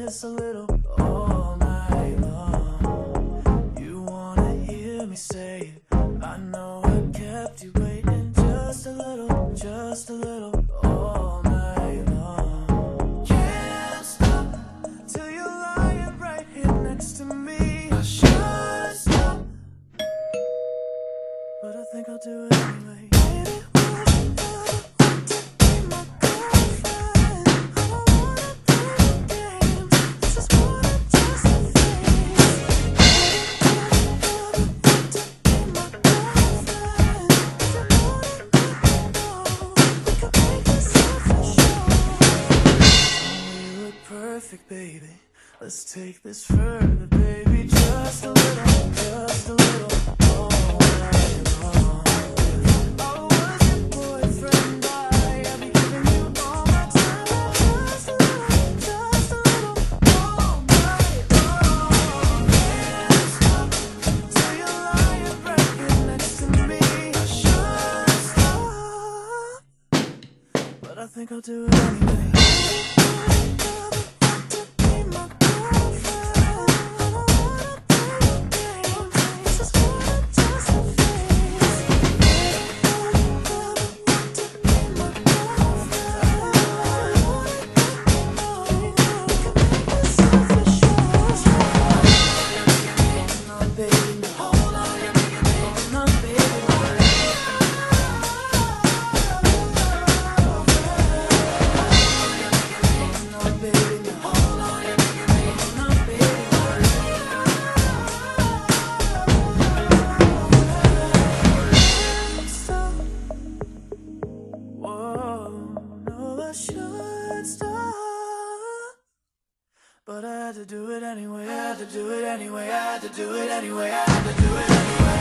this a little all night long. You wanna hear me say it? I know I kept you waiting just a little all night long. Can't stop till you're lying right here next to me. I should stop, but I think I'll do it anyway. Baby, would you ever want to be my girlfriend? I don't wanna play games, this is more than just a phase. Baby, would you ever want to be my girlfriend? If you want it, let me know. We could make this official. We look perfect, baby. Let's take this further, baby. Just a little all night long. I was your boyfriend, I'll be giving you all my time. Just a little all night long. Can't stop till you're lying right here next to me. I should stop, but I think I'll do it anyway. I should stop, but I had to do it anyway. I had to do it anyway. I had to do it anyway. I had to do it anyway.